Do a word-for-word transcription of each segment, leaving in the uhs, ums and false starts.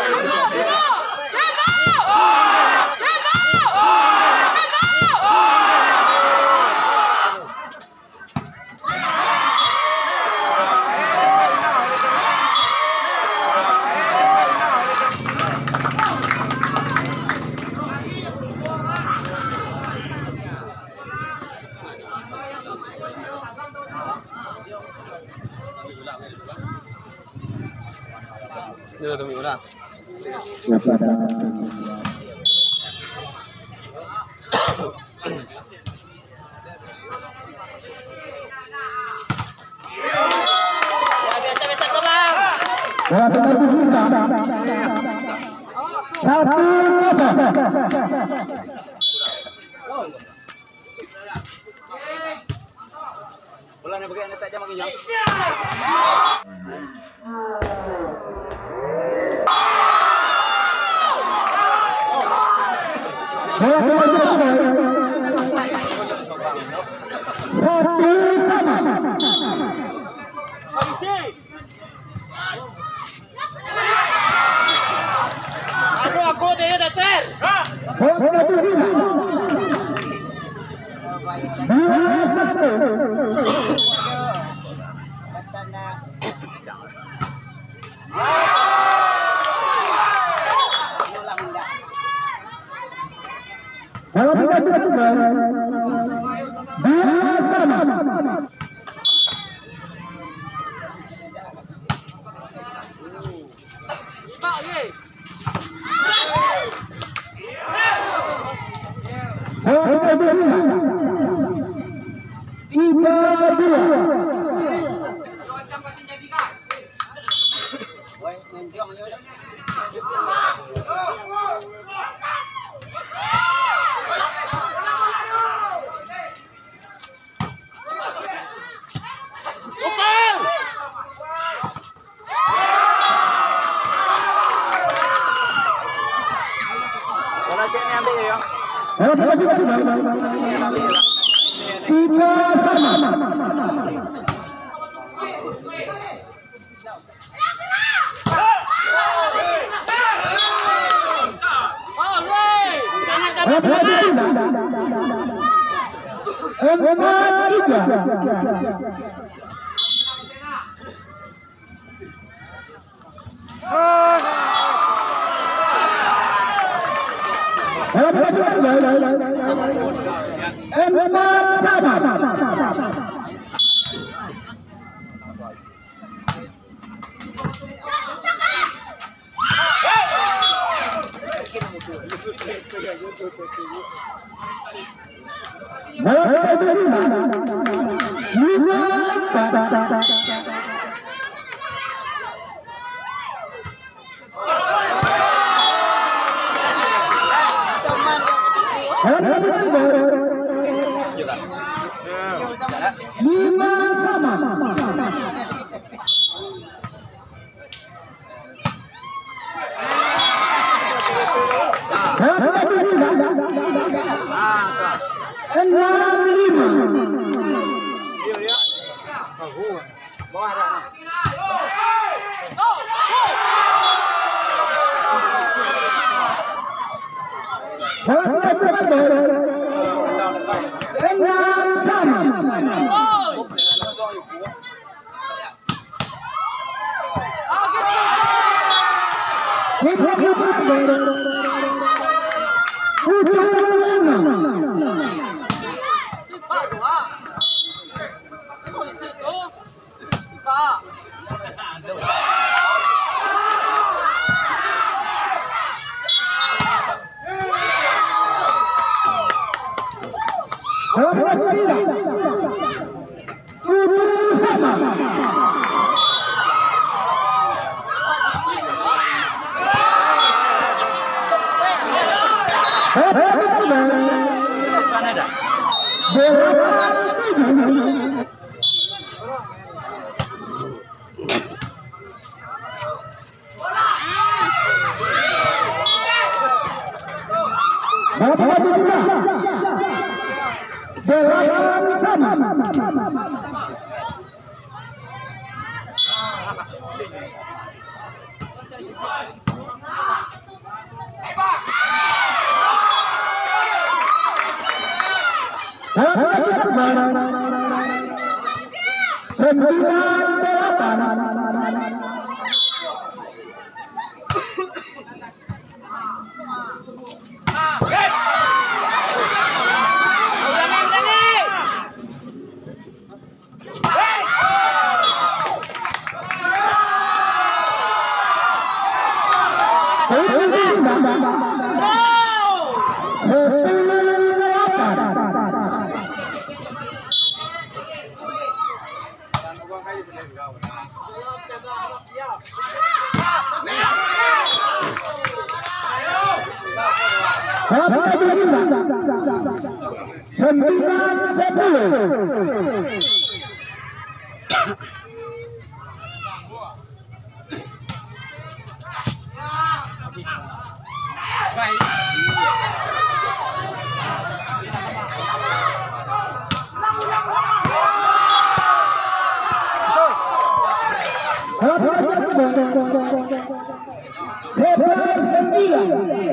Đưa tụi mình ra. Bola ni bagi anda saja makin jauh. Aku aku dia dah ter. Kalau kita juga dia sama. Pak ye. Kalau kita juga tiga dua. Kalau kita juga tiga sama. Kalau kita juga empat tiga. Kalau kita juga empat sama. Kalau kita juga lima empat. Kalau kita juga lima sama. Kalau kita juga enam lima. Kalau kita juga enam sama. Kita juga tujuh enam. Kalau kita tidak tujuh sama. Kalau kita tidak delapan tujuh. Kalau kita tidak delapan sama. Sembilan delapan. Sembilan sepuluh. Sebelas sembilan.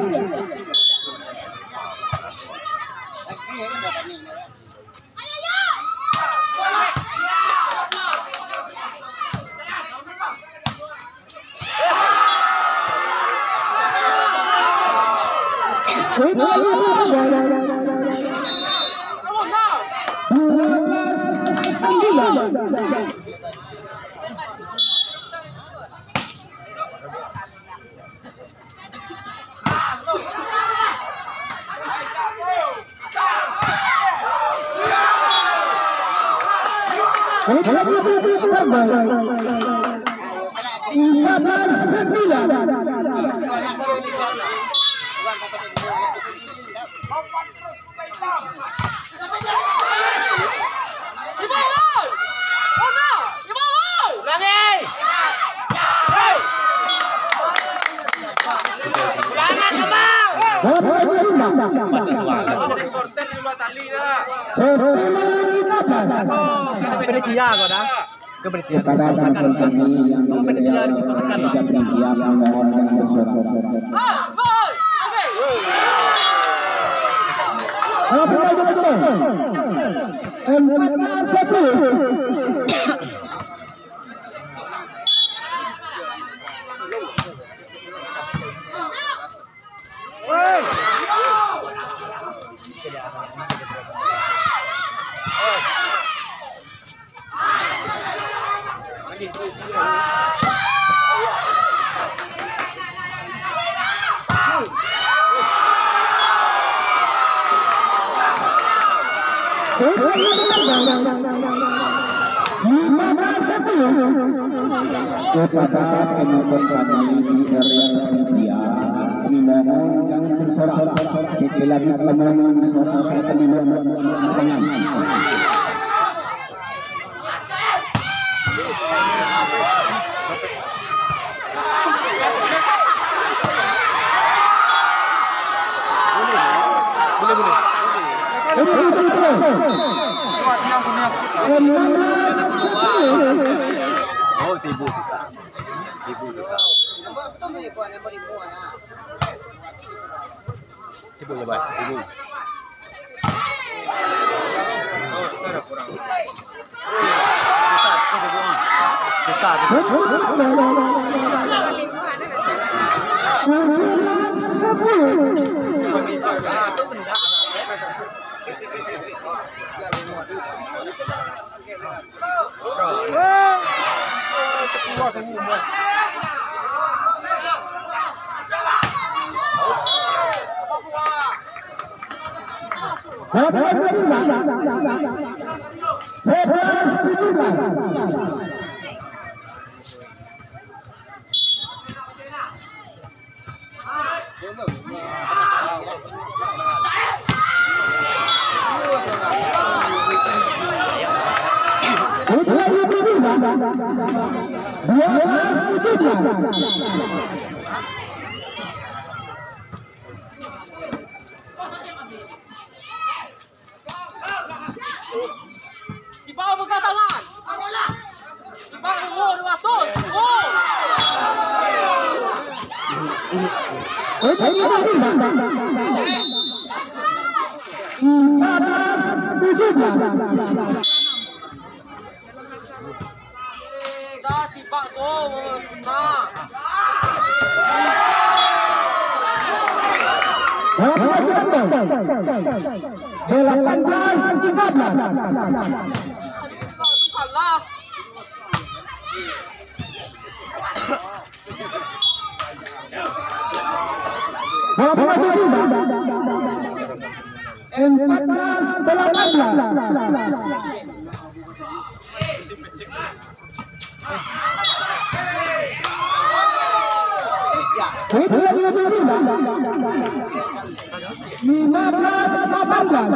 Empat belas sembilan. Panitia kok dah. Keberhentian. Kepada teman-teman kami yang berada di panitia mohon yang bersorak. Oke, betul. Empat belas sepuluh. lima belas sepuluh. Kepada penonton kami di area panitia, kami mohon jangan bersorak. Sekali lagi kalau mohon bersorak akan dibuat tangan. Oh, tibu kita. Tibu kita. Tibu ya, Bay. Tibu. Oh, sudah kurang. Kita, kita, sebelas tujuh belas. dua belas tujuh belas. Di bawah pegang tangan. Di bawah oh dua ratus. Oh. empat belas tujuh belas. Dah tiba tu. Nah. delapan belas tiga belas. Kalah. empat belas delapan belas. lima belas delapan belas.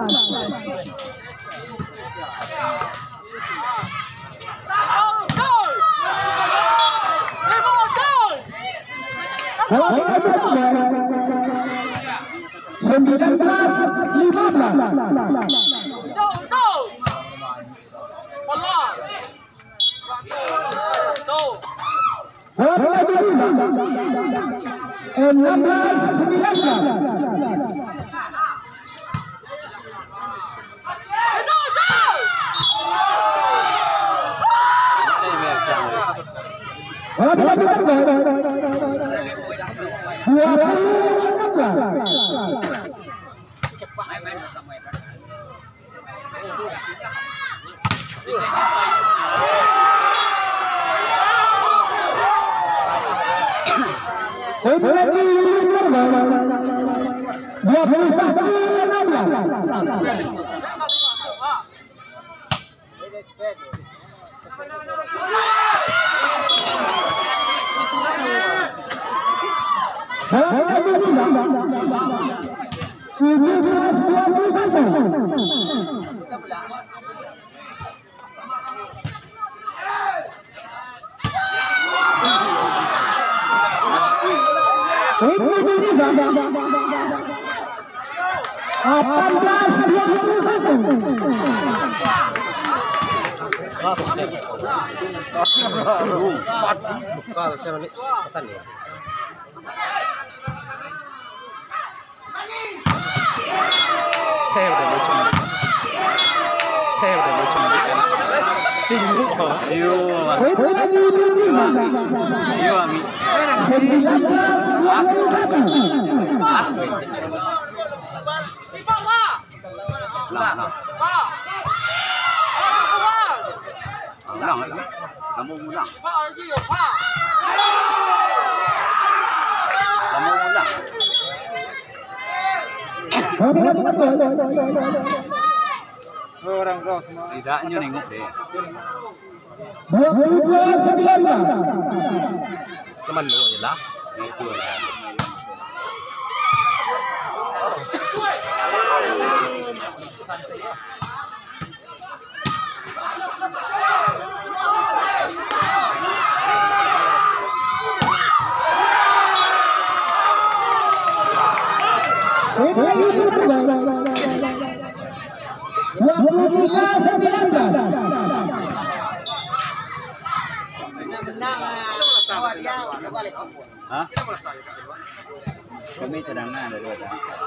sembilan belas lima belas. enam belas sembilan belas. dua puluh enam belas. dua puluh satu enam belas. tujuh belas dua puluh satu. delapan belas dua puluh satu. Kalau saya ni petan ya. Hei udah macam. Hei udah macam. Iyo. Iyo ami. sembilan belas dua puluh satu. Lah, lah. Ulang, ulang. Kamu ulang. Kamu ulang. Orang kau semua. Tidaknya nengok deh. dua puluh dua sembilan belas. Teman lu je lah. Itu lah. dua puluh tiga sembilan belas. Hah? Kami cadangan ada dua.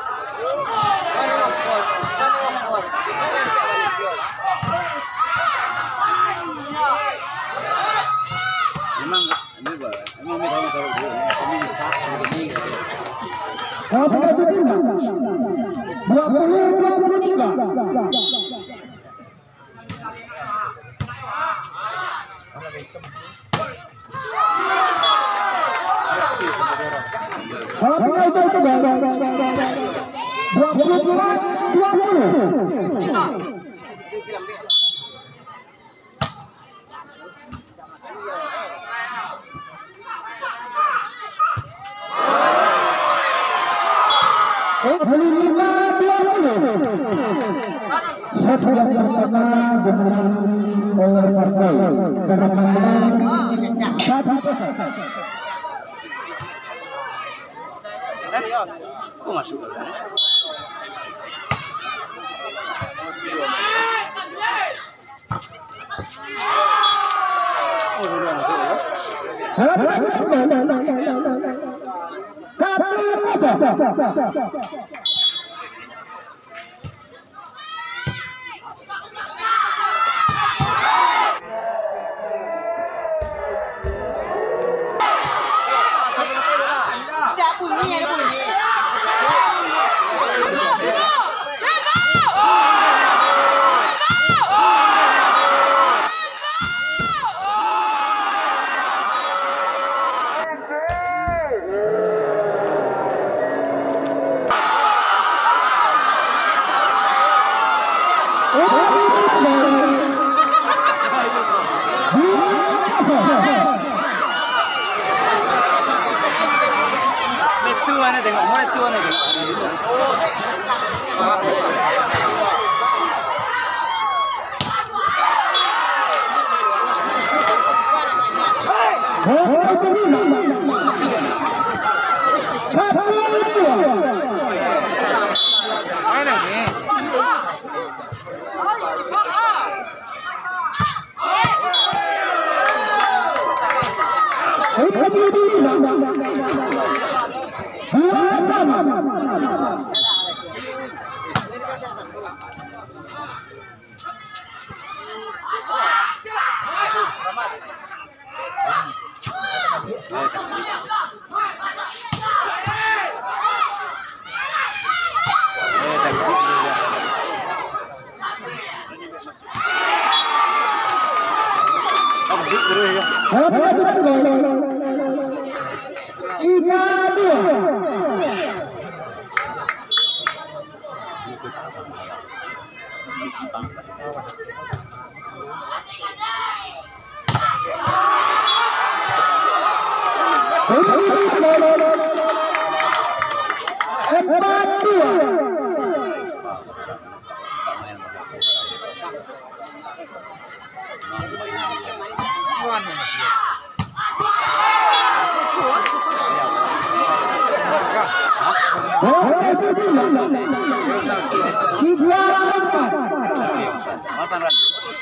Memang ini bah, memang mereka tahu dulu. Kami tak begini. dua puluh tiga dua puluh tiga. Kalau tinggal itu itu dua puluh dua dua puluh. dua puluh lima dua puluh. Set yang pertama dimenang oleh partai dengan kemenangan satu kosong. Kok masuk? Satu kosong. bunyi, ada bunyi. Itu mana tengok, mana itu mana tengok. Mana ni? Masa kan?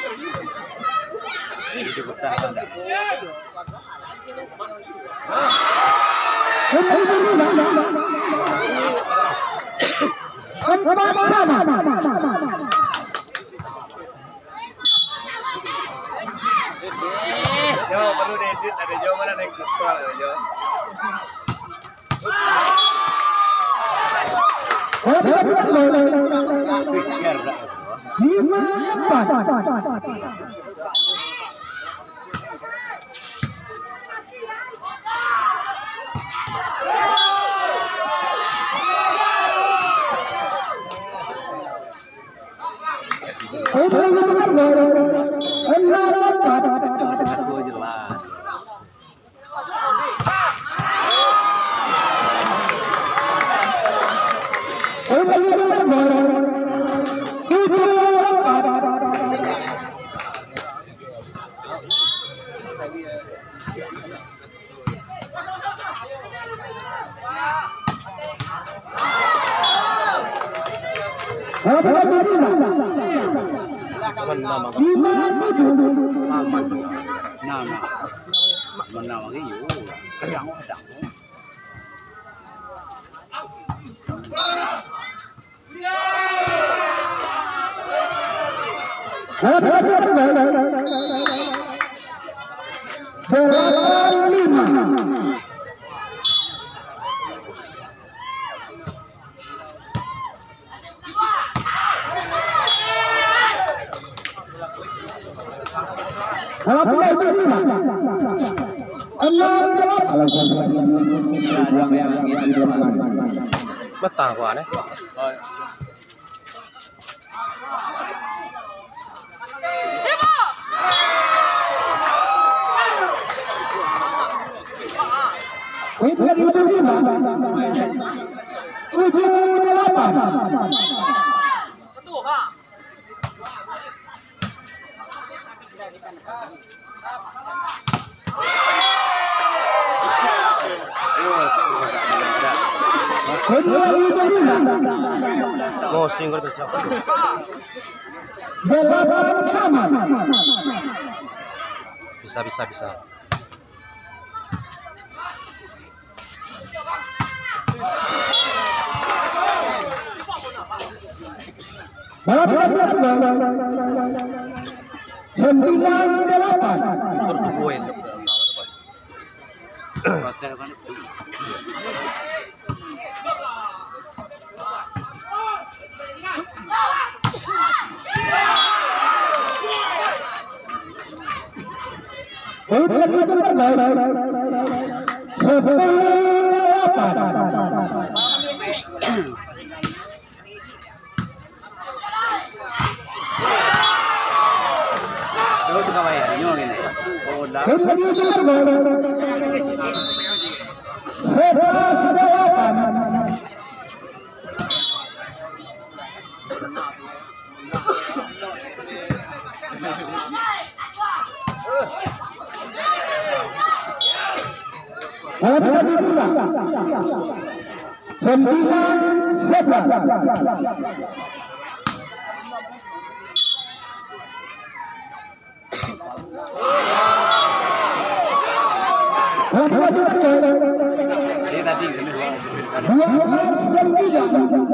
Ini bertahan tak? Jo, perlu diedit ada Jo mana naik kepala Jo. Lima empat. Sangat gua jelas. Lima tujuh. Nah, nah. Menang lagi yuk. Kadang kadang. Delapan lima. Kalau tidak itu lima. Enam delapan. Kalau buang yang di lapangan. Betah gua nih. Itu tujuh lima. Tujuh delapan. Betul, Pak. Kedua tujuh lima. Mau singgul pecah. Delapan sama. Bisa bisa bisa. Sembilan delapan. Berbuat. Baca kan itu. lagi terbaik. Sepuluh delapan. Dulu tuh kawan ya, nyong ini. Oh, dah. Lagi terbaik. Sebelas delapan. Ada di sini. Sembilan sebelas. Ada di sini. Ini tadi kami Dua belas sembilan.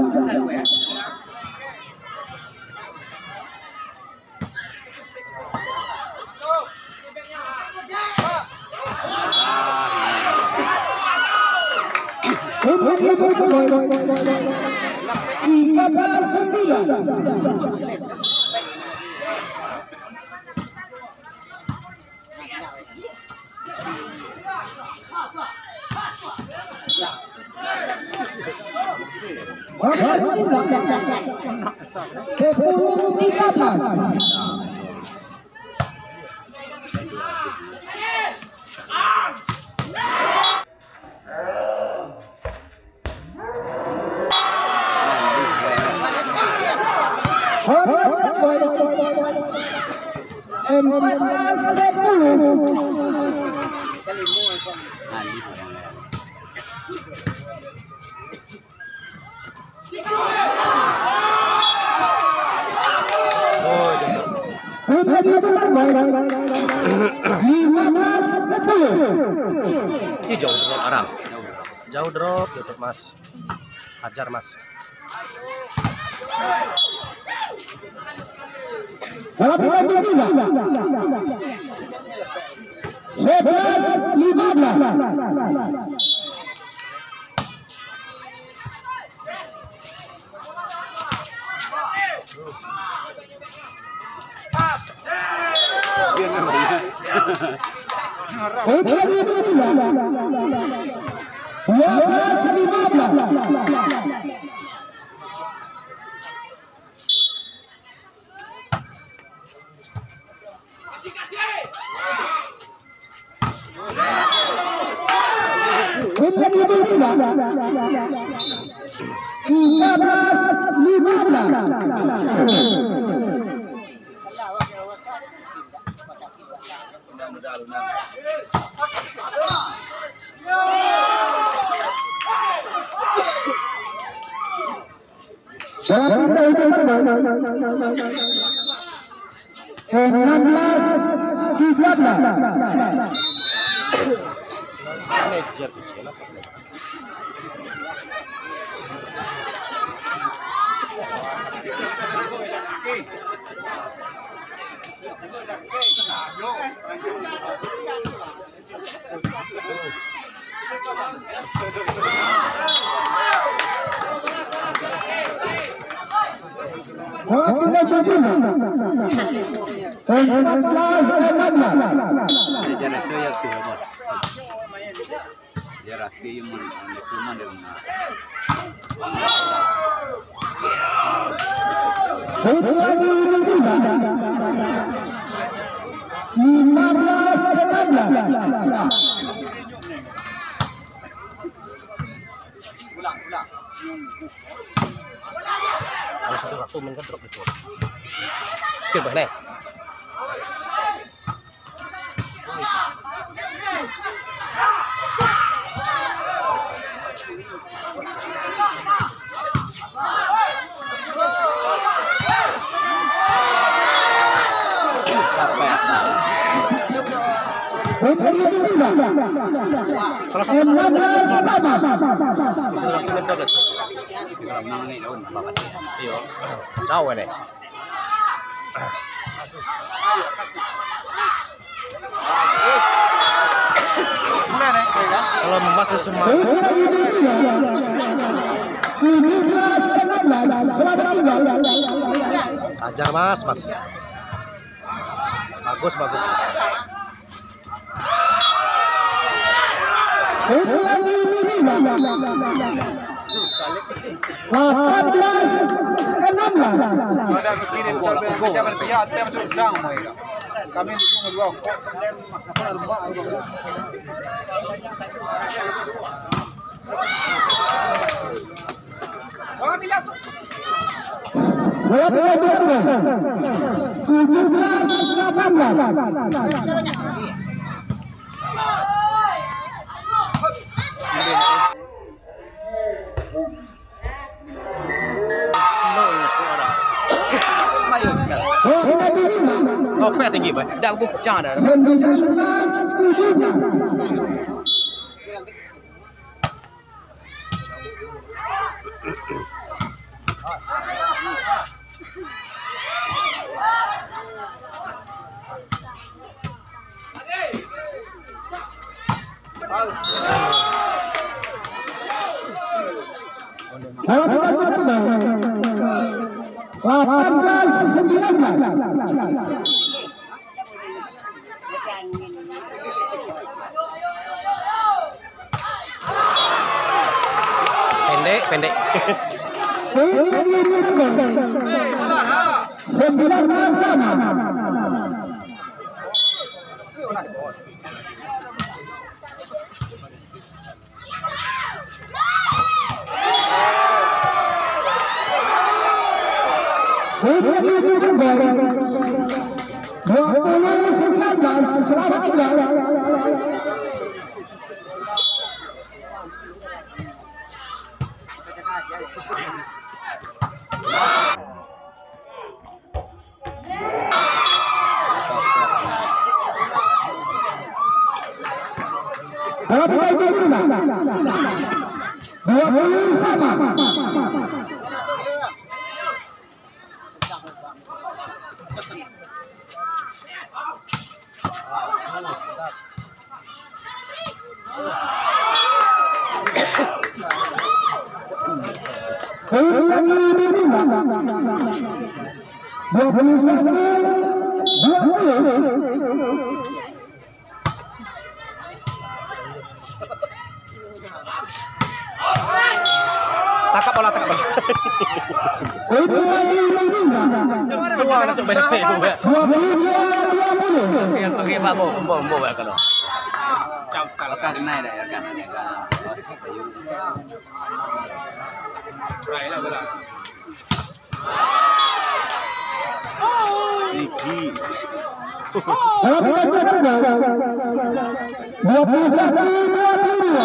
Tiga belas sembilan. Sepuluh tiga belas. Empat belas sepuluh. Lima belas sepuluh. Ih, jauh drop arang. Jauh drop, jauh mas. Hajar mas. Dalam lagi tiga. Sebelas lima belas. Itu lagi tiga. Dua belas lima belas. Lagi tiga. Tiga belas lima belas. enam belas tiga belas. Manajer kecil apa? Waktunya tujuh. Empat belas enam belas. Jangan itu ya tuh apa? Dia rasa yang mana cuma dia mana. Itu lagi tiga. Lima belas enam belas. Ulang, ulang. Kalau satu waktu main kan drop itu. Oke, boleh. Kalau enam belas sama. Bisa waktu main padat. Nang ni daun bakat. Iya. Jauh ini. Kalau membahas semua tujuh belas enam belas. Selamat tinggal. ajar mas, mas. Bagus, bagus. Itu lagi ini delapan belas enam belas. Ada kirim kita berpihak, kita masuk sedang mereka. Kami itu dua. Bola bola tujuh belas delapan belas. Oh, pet tinggi, Pak. Dah aku pecah dah. sembilan belas tujuh belas. delapan belas sembilan belas. Pendek, pendek. sembilan belas sama. dua puluh sembilan belas selamat tinggal. Kalau kita itu dua puluh sama. dua puluh satu dua puluh. Tangkap bola, tangkap bola. Dua langsung beda beda. dua puluh dua puluh. Yang pergi Pak Mo, Mo, Mo ya kan. Kalau kan naik dah ya kan. Baiklah bola. Tinggi. dua puluh satu dua puluh dua.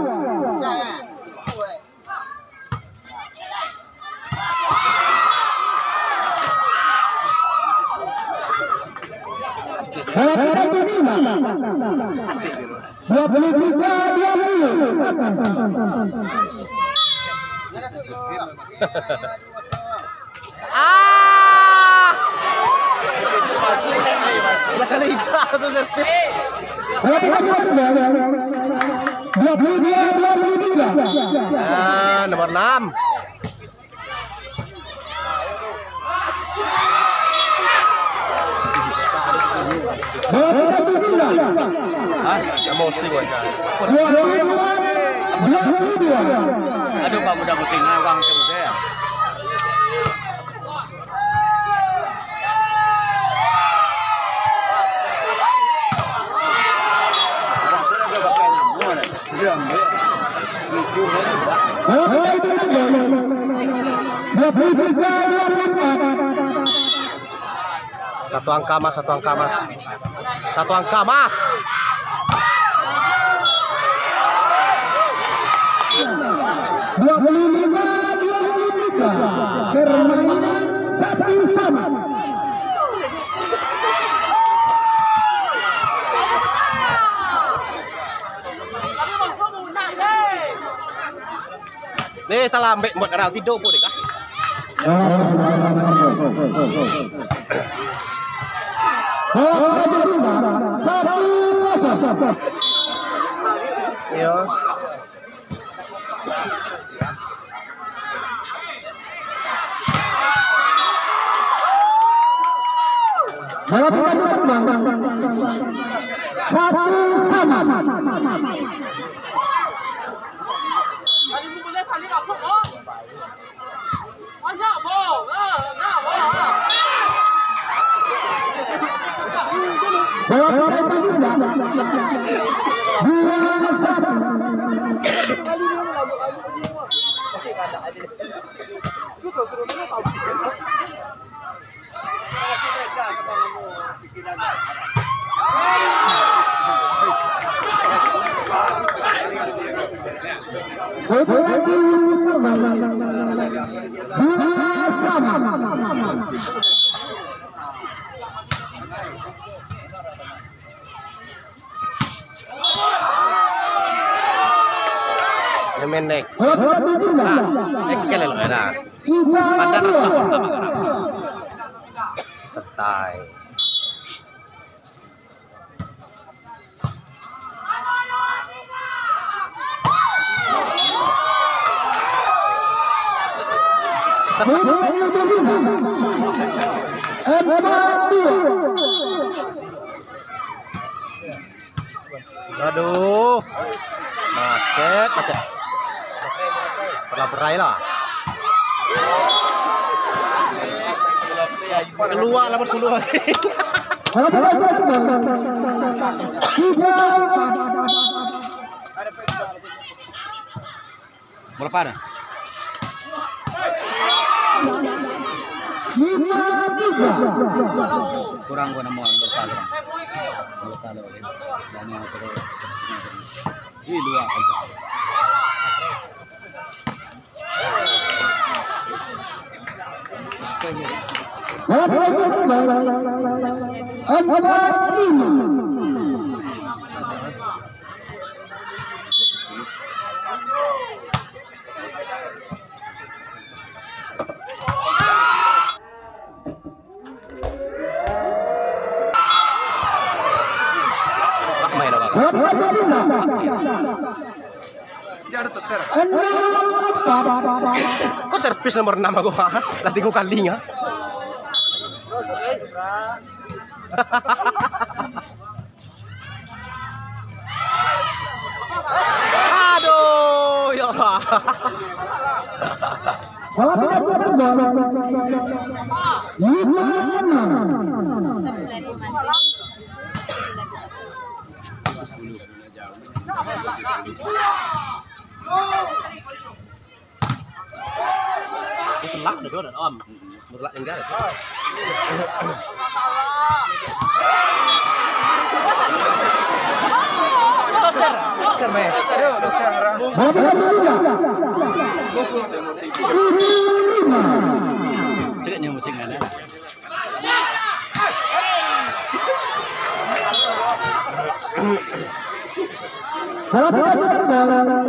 dua puluh tiga dua puluh. Ah! Lah kali hijau langsung servis. dua puluh dua dua puluh tiga. Ah, nomor enam. dua puluh tiga. Ah, emosi gua aja. dua puluh dua dua puluh dua. Aduh Pak muda pusing orang muda ya. dua puluh tiga dua puluh empat. Satu angka Mas, satu angka Mas. Satu angka Mas. dua puluh lima dua puluh tiga. Permainan satu sama. Nih, tak lambek buat orang tidur pun deh kah? Satu kosong. Iya. Bola terbang. Satu sama. Menek. Nah, ek kele lo era. Pandan cokot apa garap. Setai. Aduh. Macet, macet. Pernah berai lah. Keluar lah bersuluh. Bola pada. Kurang gua nama orang berpala. Berpala. Dan yang terus. Ini dua aja. Kok servis nomor enam aku ha? Lah tiga kali ya. Aduh, ya Allah. Kalau tidak tergol. Telak dah dan om. Telak tinggal. Doser, doser meh. Doser orang. Sikit ni musim mana? Kalau tidak tergol.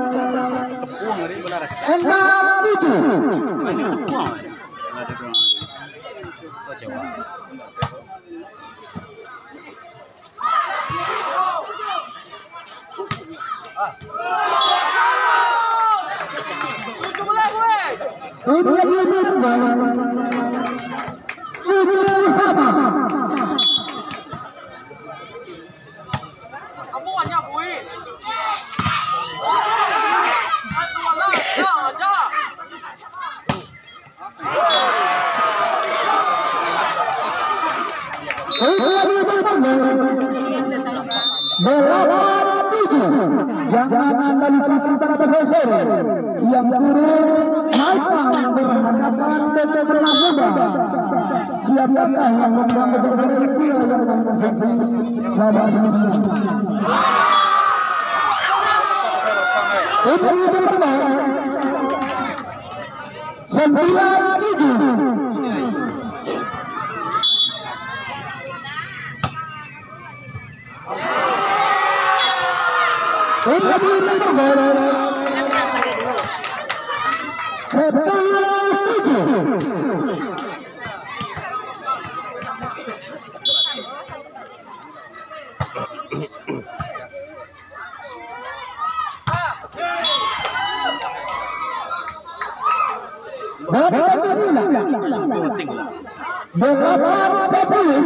Enam tujuh. Tujuh lagi tergol. Tujuh sama. Kamu hanya bui. Delapan tujuh. Jangan Anda lupa antara bergeser. Yang turun naikkan berhadapan P P Bernamuda. Siapakah yang membuang beserta itu yang mempersiapkan babak sembilan? Itu itu berbahaya. Sembilan tujuh. Itu itu berbahaya. Sepuluh tujuh. Delapan sepuluh.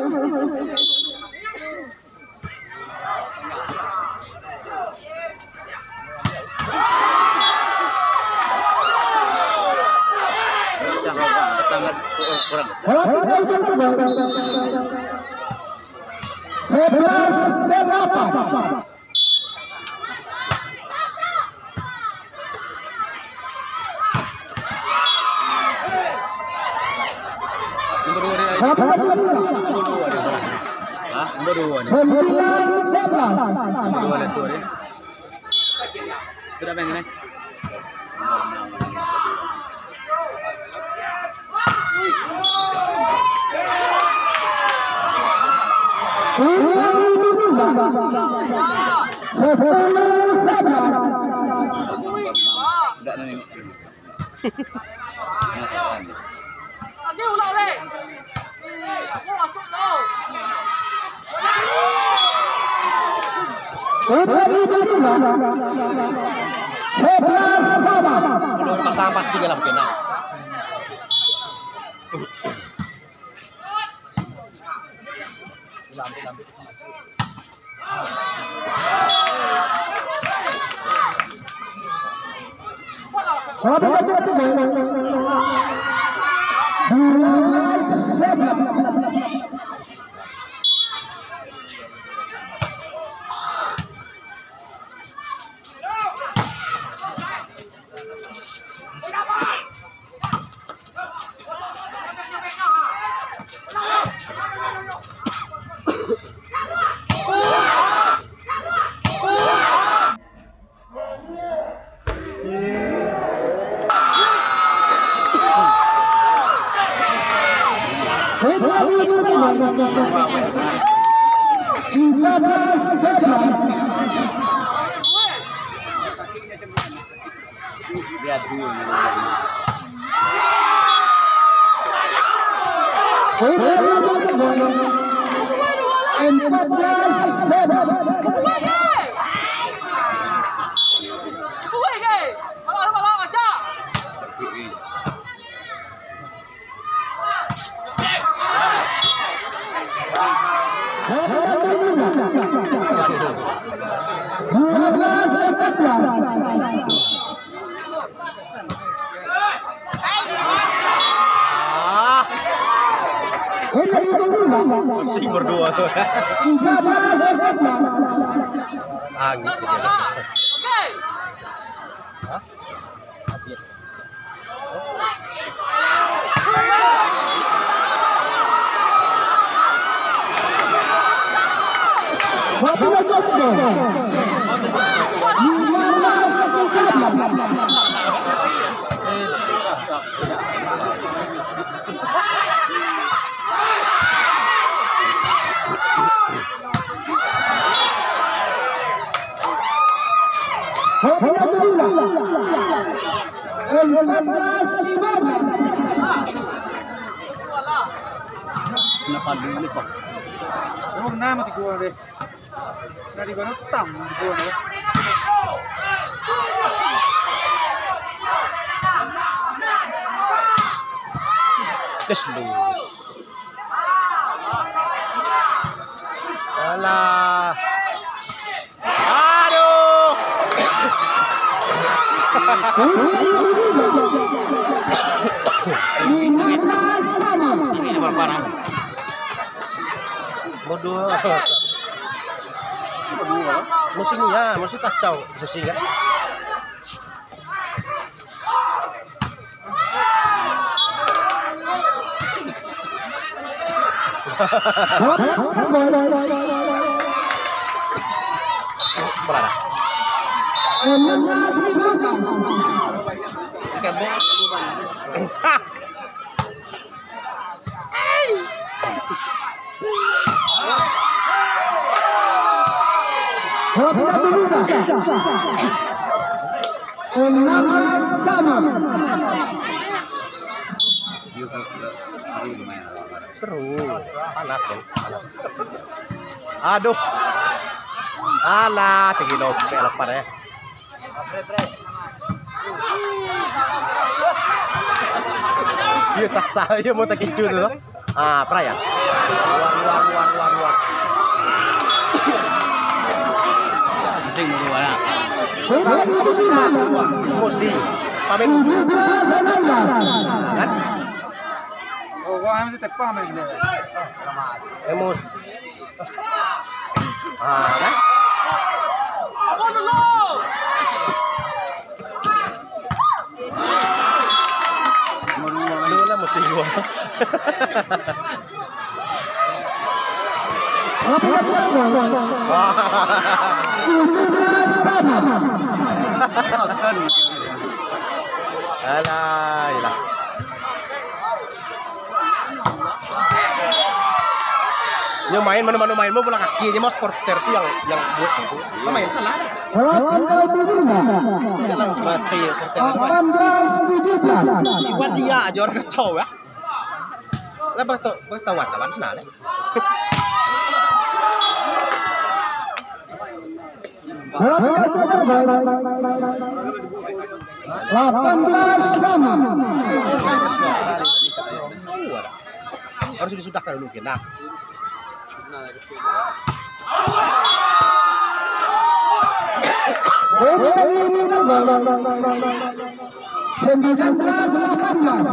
Sebelas delapan. Berapa belas? Hah? Nombor dua ni. Sembilan sebelas. Nombor dua lah tu ni. Tu dah main ni. Sepuluh sebelas. Tak nak ni. Lagi ulang leh. Aku masuk dah. Sebelas sama. Sebelum pasang pasti dalam kena. Berapa belas? Dua belas sebelas. Tiga belas sebelas. Dia dua ni. Empat belas sebelas. Kuih ke? Malah malah aja. Dua belas empat belas. Pusing berdua. Tiga belas empat belas. Angin dia. Okey. Hah? Habis. Berapa belas tu? Lima belas tiga belas. Berapa belas? Empat belas lima belas. Kenapa dulu ni pak? Emang nama ti gua deh. Dari gua tam di gua deh. Keslu. Alah. Aduh. Lima belas sama. Ini parah. Bodoh. Musimnya, musim kacau, musim kan. Berada. Enam belas lima belas. Kembang. Berapa belas? Enam belas sama. Seru, panas kan, panas. Aduh, alah, tinggi lope lepas ya. Dia kasar, dia mau tak kicu tu. Ah, peraya. Luar, luar, luar, luar, luar. Pusing berdua lah. Musim, pamit. Tujuh belas enam belas. Kan? Oh, gua masih tepat main ni. Emos. Ah, kan? Apa dulu? Dulu lah musim sih gua. Lapangan bola. Wah. tujuh belas sama. Alah, ilah. Yang main mana-mana main mau bola kaki aja mau sporter tuh yang yang buat itu. Lo main salah. delapan belas tujuh belas. Dalam mati ya sporter. delapan belas tujuh belas. Iwan dia aja orang kacau ya. Lah betul betul wartawan sana deh. delapan belas sama. Harus disudahkan dulu kita. sembilan belas delapan belas.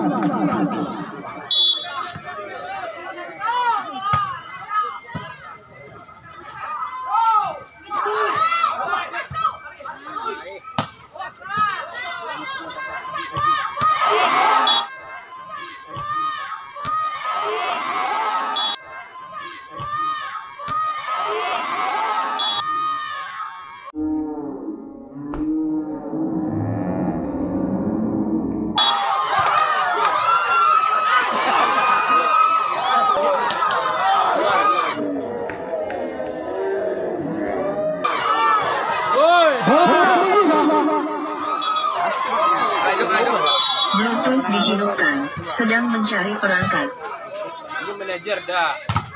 Bluetooth dihidupkan, sedang mencari perangkat. Ini manajer dah.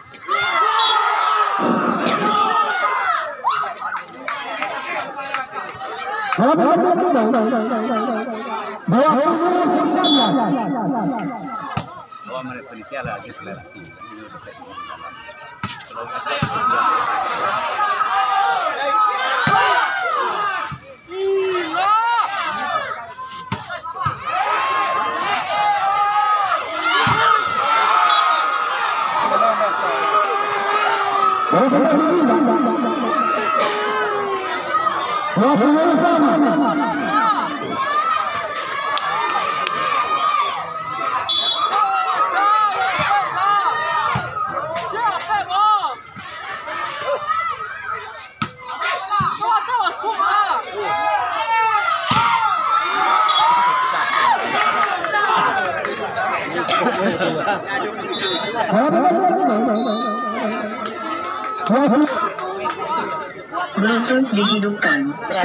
Oh, mereka penitia lagi deklarasi. Bluetooth dihidupkan.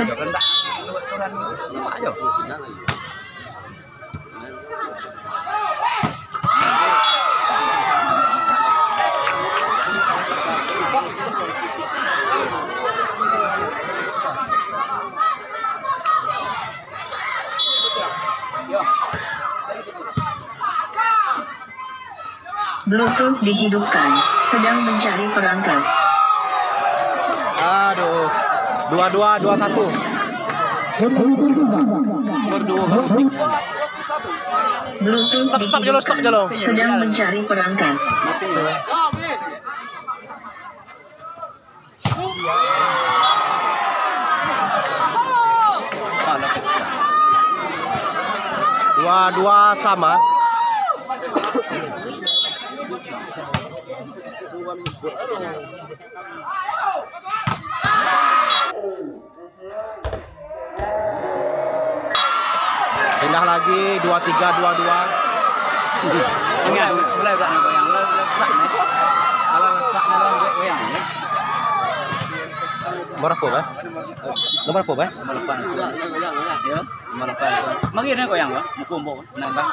Bluetooth dihidupkan, sedang mencari perangkat. Aduh, dua dua dua satu. Berdua bersih. Bluetooth Stop, stop, jalo, stop, jalo. sedang mencari perangkat. Dua dua sama. Pindah lagi dua tiga dua dua. Enggak, mulai bukan goyang, lesak nih. Kalau lesak malah goyang. Nomor apa, Bang? Nomor apa, Bang? Nomor depan. Ya, nomor depan. Mari nih goyang, Bang. Mukumbok, nambah.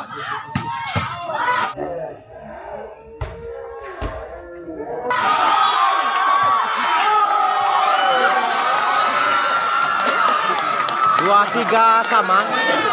Dua tiga sama.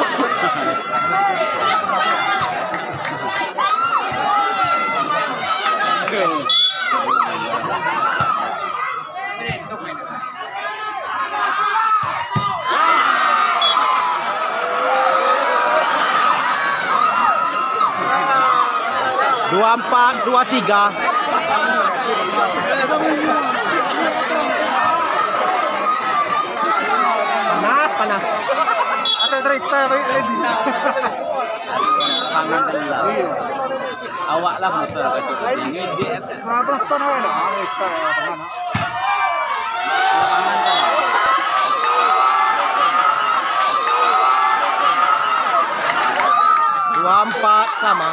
Dua empat dua tiga. Panas panas. Asal cerita ready. Pangan dulu. Awak lah motor kacau ini dia Berapa ton aja dah? Ah, itu ya teman. lapangan kan. Dua empat sama.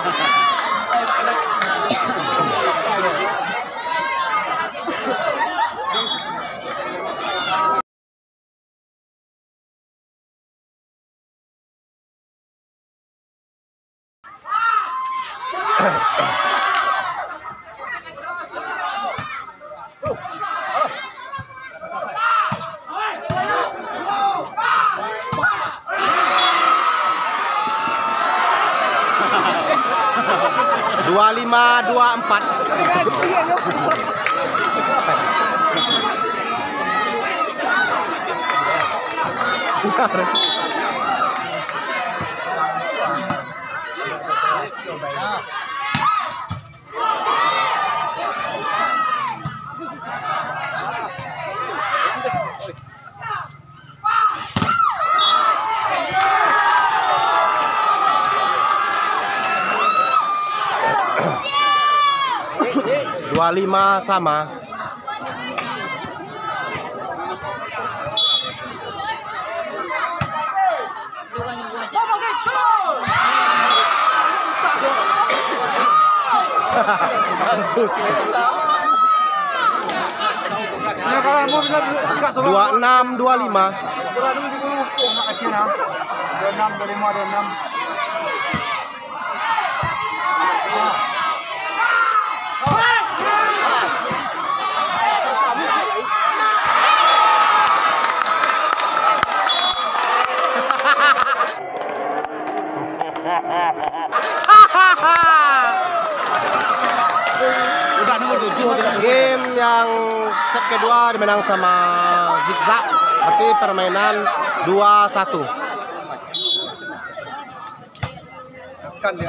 Dua lima dua empat. Dua lima sama. Nah, kalau mau bisa buka soal. Dua enam dua lima. Dua dulu dulu nak kaki nah. Dua enam dua lima dua enam. Udah nomor tujuh Game yang set kedua dimenang sama Zigzag. Berarti permainan dua satu. Kan dia.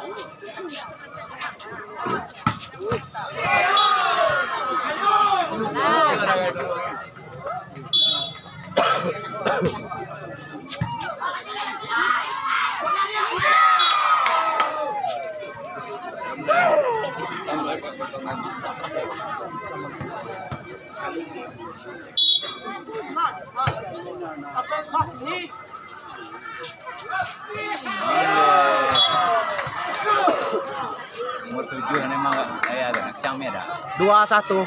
Nomor tujuh ini memang kayak agak cangnya dah. Dua satu.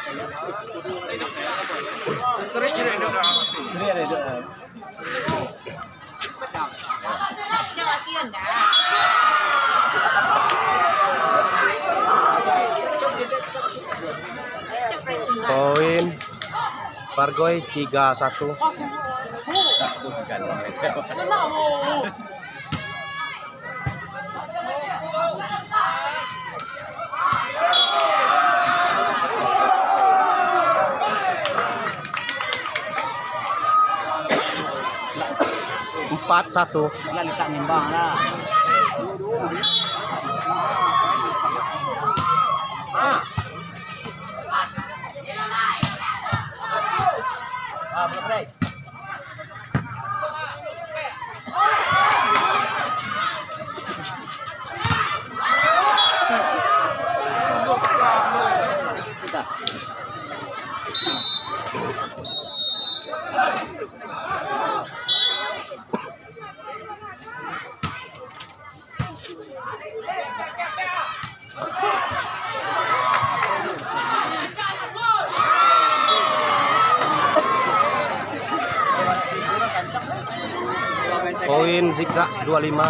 Ini ada itu. Poin Bargoy tiga satu. Empat satu. Lah letak nimbang lah. Ah. Ah, boleh. Kita. Poin Zigzag dua lima.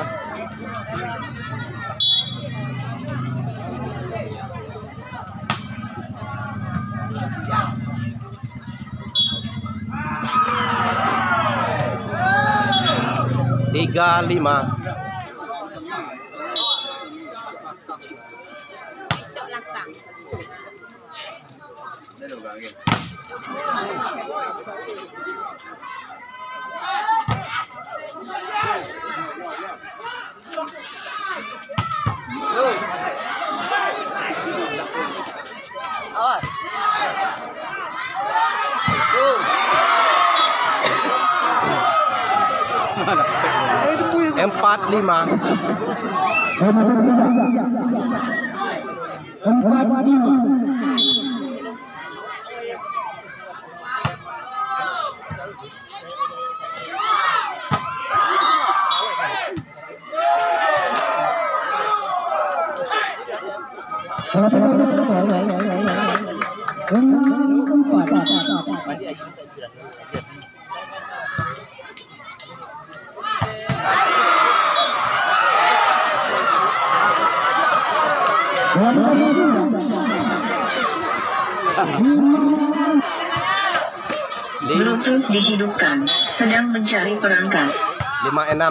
Tiga lima. Awas. Empat lima. empat lima. Enam empat. Bluetooth dihidupkan, sedang mencari perangkat. lima enam.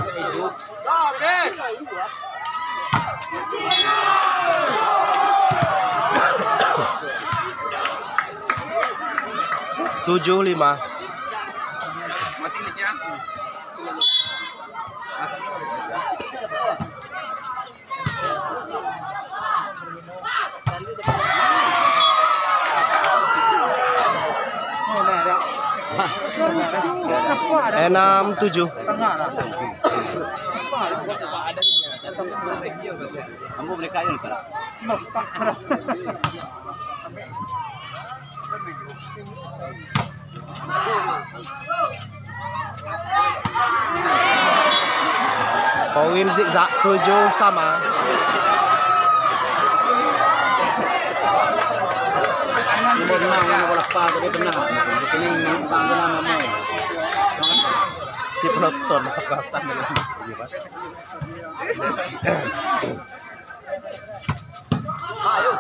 tujuh lima. Enam tujuh. Kamu boleh kaya nih, Pak. Poin zigzag tujuh sama. Nomor enam yang bola pas tadi benar. Ini bang nama mo. Si penonton kerasan dengan Ayo.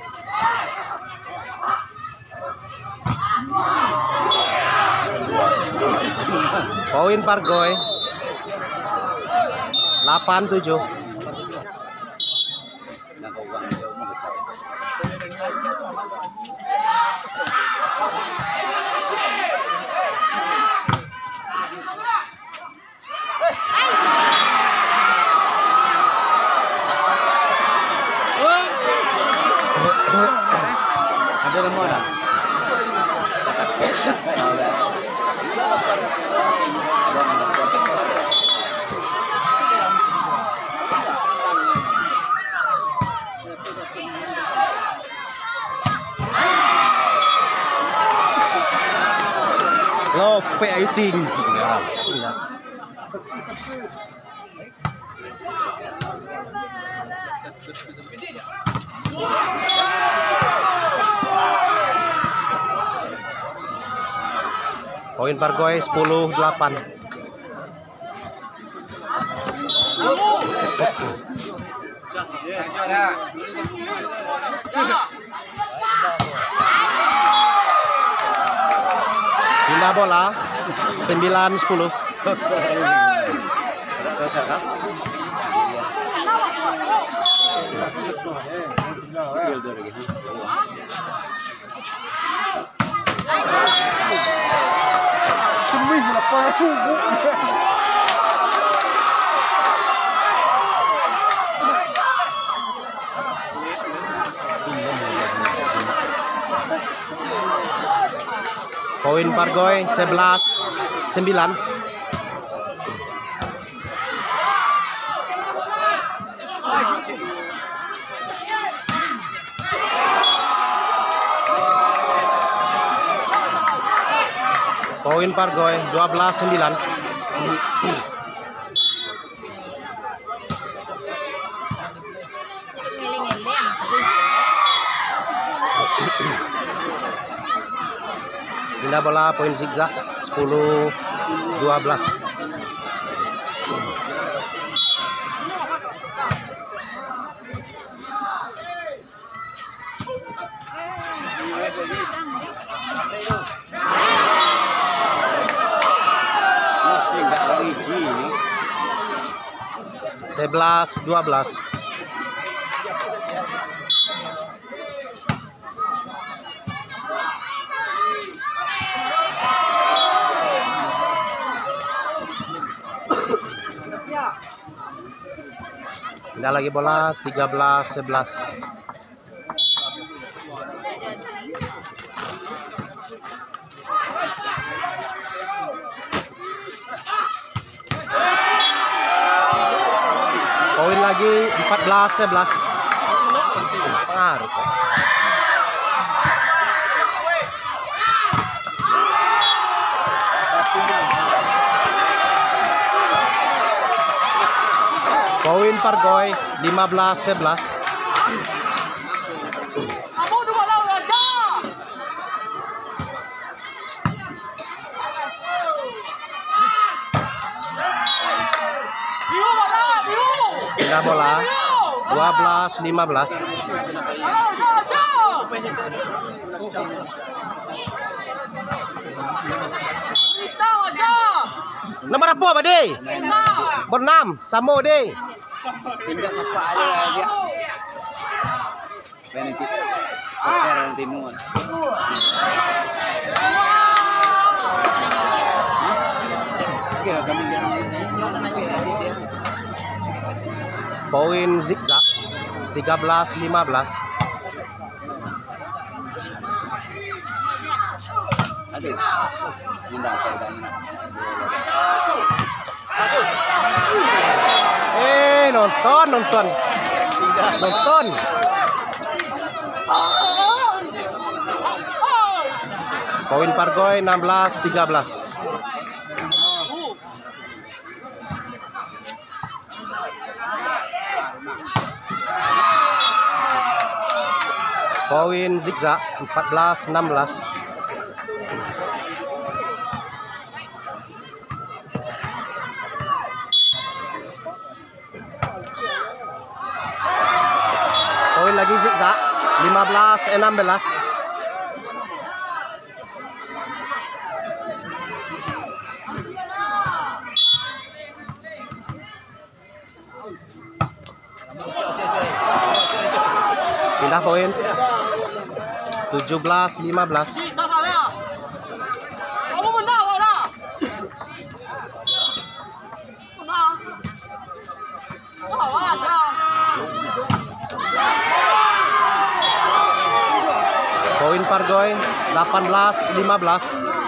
poin Pargoy delapan tujuh. Ada nomor dah. Lope ayu ting. Poin Pargoy sepuluh delapan. Pindah bola sembilan sepuluh. Cemih lepas. Poin Pargoy sebelas sembilan. Poin Pargoy dua belas sembilan. Pindah bola poin zigzag sepuluh dua belas. sebelas dua belas. Pindah lagi bola tiga belas sebelas. Poin lagi empat belas sebelas. Pengaruh. Poin Pargoy lima belas sebelas. Kamu dua lawan aja. Biru mana? Biru. Pindah bola dua belas lima belas. Aja aja. Kita aja. Nomor apa Bade? Bernam Samo deh. Pindah apa aja dia. Benefit. Poker nanti nuan. Kira kami dia. Poin zigzag tiga belas lima belas. Aduh. Pindah saya Eh nonton nonton nonton. Poin Pargoy enam belas tiga belas. Poin zigzag empat belas enam belas. Poin lagi zigzag lima belas enam belas. Pindah poin tujuh belas lima belas. Kita salah. Kamu menang mana? Menang. Oh, ada. Poin Pargoy delapan belas lima belas.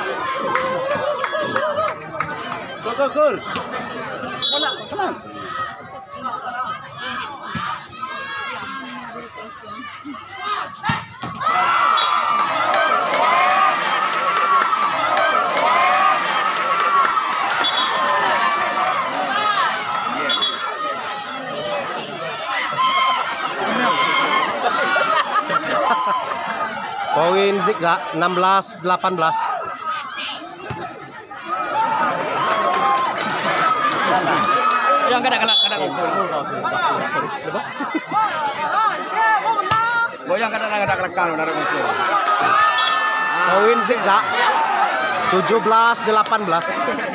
Gol gol gol. Mana? Mana? Poin zigzag enam belas delapan belas. Yang kada kada kada goyang kada kada kelakkan dari musuh. Poin zigzag tujuh belas delapan belas.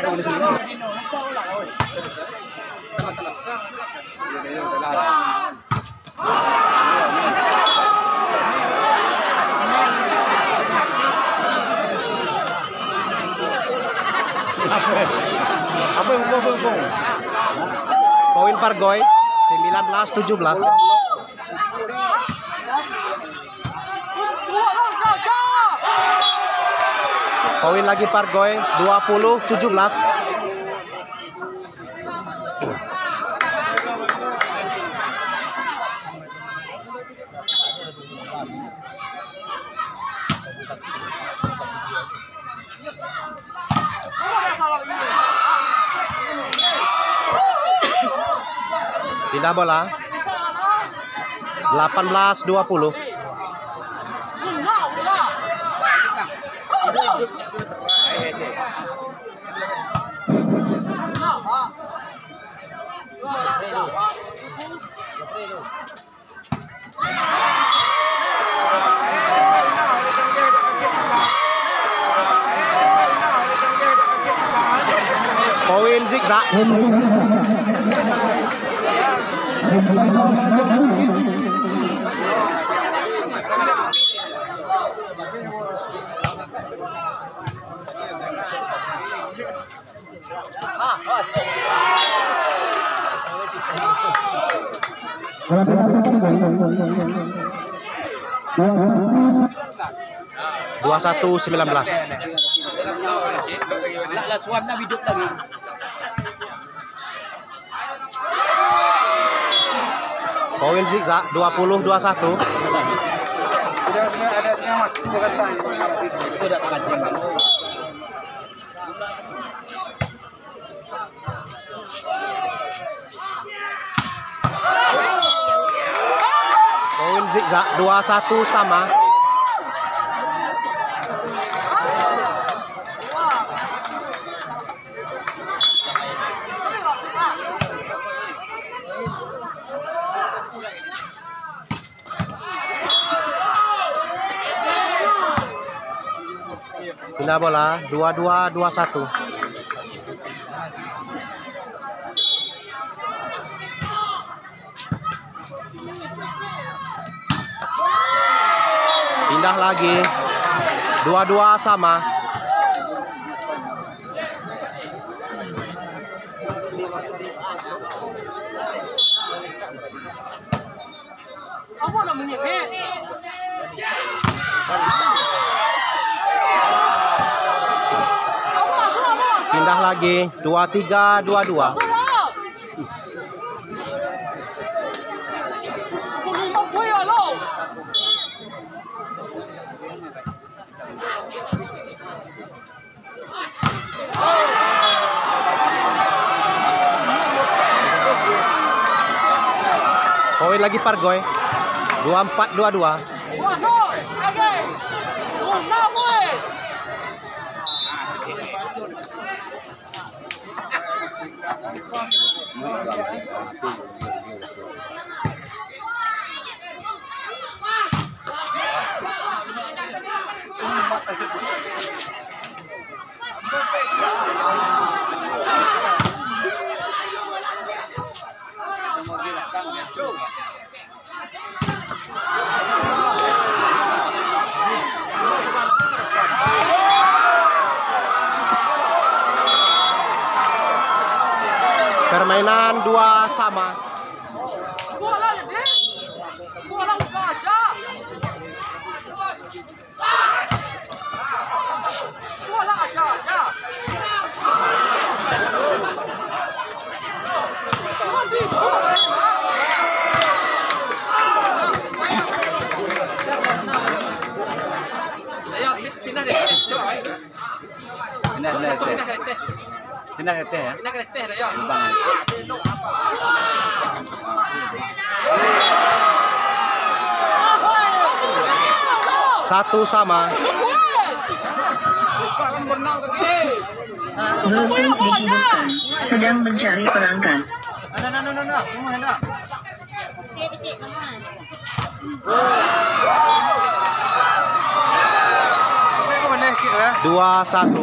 Apa yang bong bong bong? Poin Pargoy sembilan belas tujuh belas. Poin lagi Pargoy dua puluh tujuh belas. Pindah bola delapan belas dua puluh. Poin zigzag dua satu sembilan belas. Lah suamnya hidup lagi. Poin zigzag dua puluh dua puluh satu. Sudah sudah ada sengamat. Dia kata Itu udah tak kasih kamu. Poin zigzag dua satu sama. Pindah bola dua dua dua satu. Pindah lagi dua dua sama. Apa namanya? Pindah lagi dua tiga dua dua. Poin lagi Pargoy. dua empat dua dua. Permainan dua sama. Pindah deh. Pindah pindah teh. Pindah ke teh ya. Pindah ke teh dah ya. Bang. Satu sama. Bluetooth dihidupkan. Sedang mencari pelanggan. Nah, nah, nah, nah, nah. Mana nak? Cik, cik, nama. Dua satu.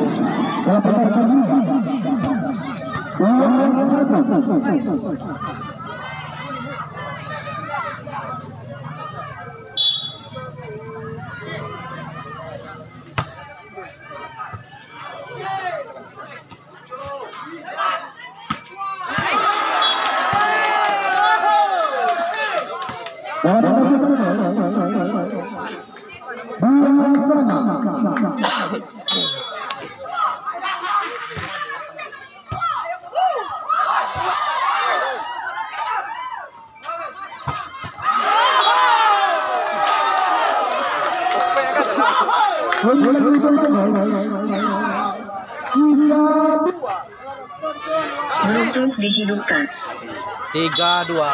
Bluetooth dihidupkan. Tiga dua.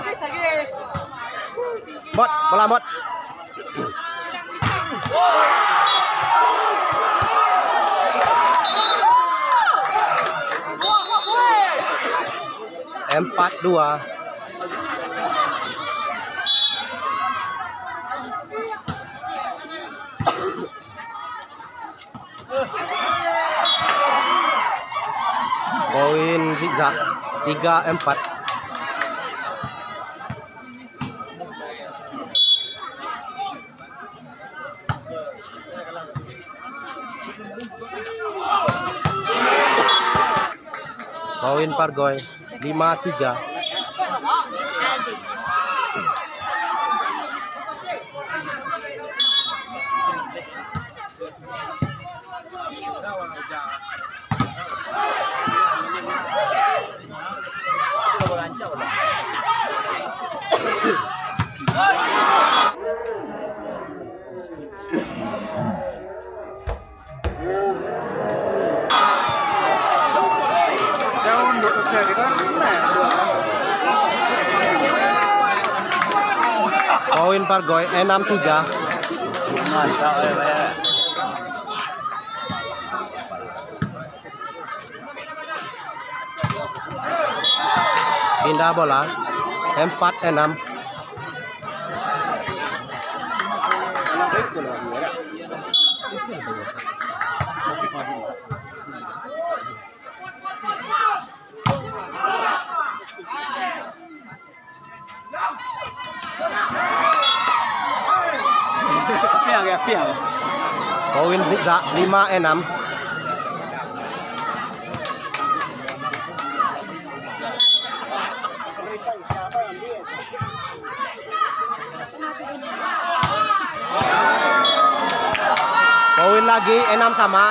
Bot, bola bot. Empat dua. Poin zigzag tiga empat. Poin Pargoy lima tiga. Poin Pargoy enam tiga. Mantap ya, Pak. Pindah bola empat enam. Piang ya, piang. Poin Zigza lima enam. Poin lagi enam sama.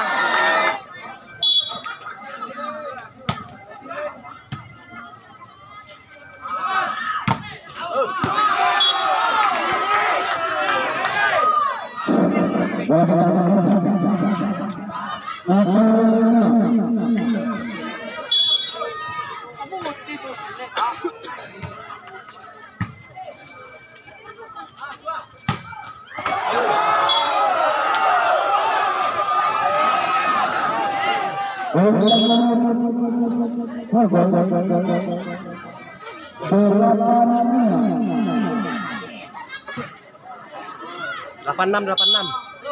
Delapan enam delapan enam.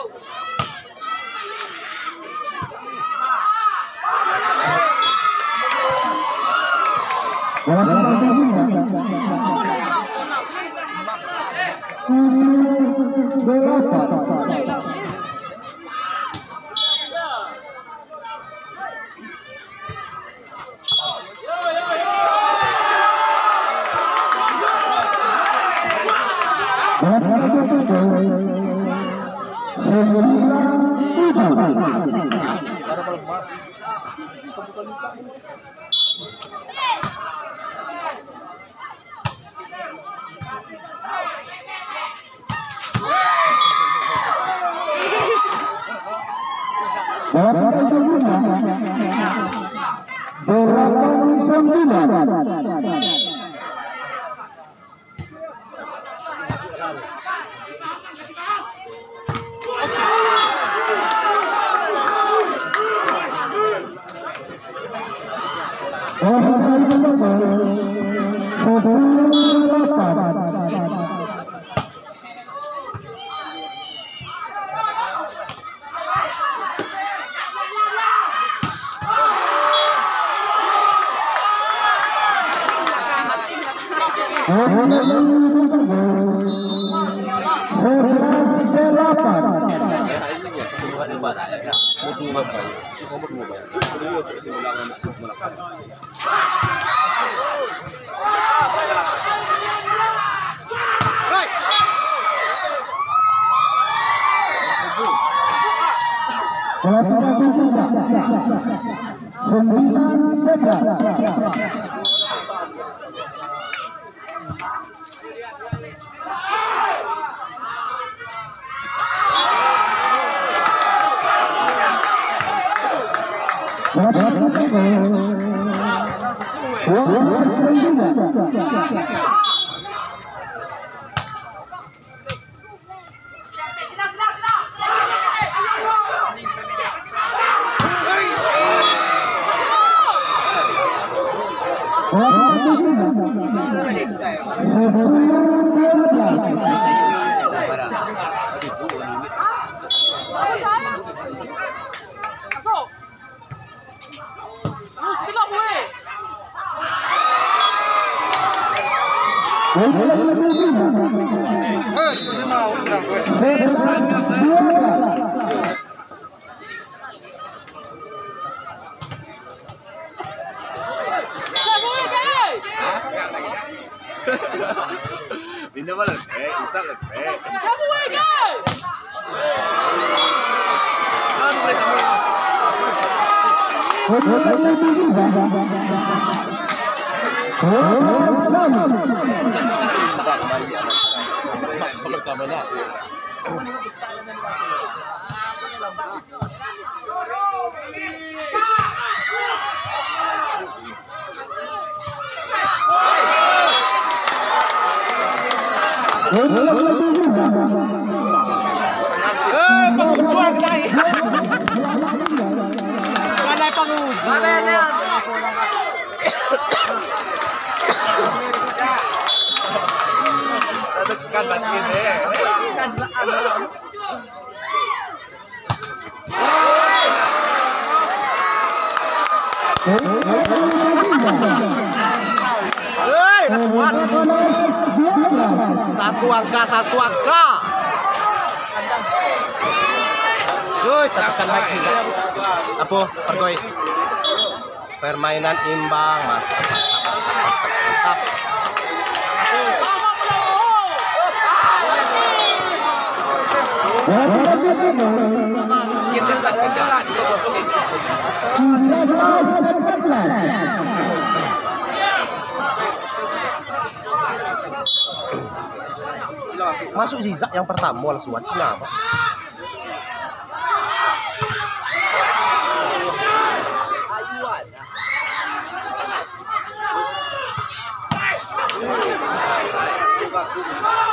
Sembilan sebelas. Pindah balik, eh, bisa lagi, eh. Kamu lagi. Kan boleh kamu. Eh, pengujuan saya. Ada pengujuan. Kan batin deh. Kan Hei, kuat. Satu angka, satu angka. Woi, tekan lagi. Apa? Pergoi. Permainan imbang, mantap. Mantap. Kencang, kencang. Masuk Zizak yang pertama langsung Cina apa? Ayuan.